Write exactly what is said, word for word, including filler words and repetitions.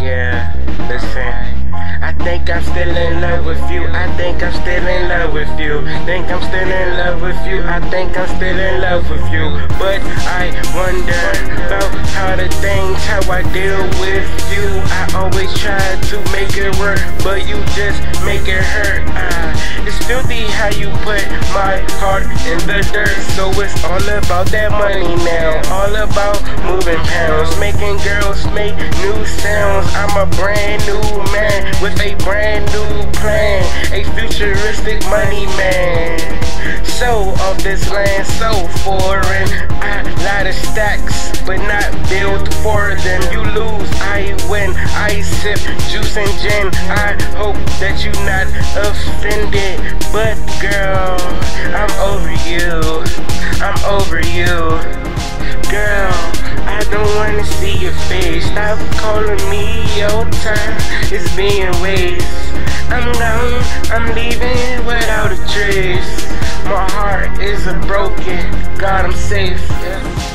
Yeah, listen. I think I'm still in love with you. I think I'm still in love with you. Think I'm still in love with you. I think I'm still in love with you. But I wonder about how the things, how I deal with you. I always try to make it work, but you just make it hurt. Uh, it's filthy how you put my heart in the dirt. So it's all about that money now. All about moving pounds, making girls make new sounds. I'm a brand new man with a brand new plan, a futuristic money man. So off this land, so foreign. I lot of stacks, but not built for them. You lose, I win. I sip juice and gin. I hope that you not offended, but girl, I'm over you. I'm over you, girl. I don't wanna see your face. Stop calling me your time. It's being waste. I'm gone, I'm leaving without a trace. My heart is a broken, God I'm safe.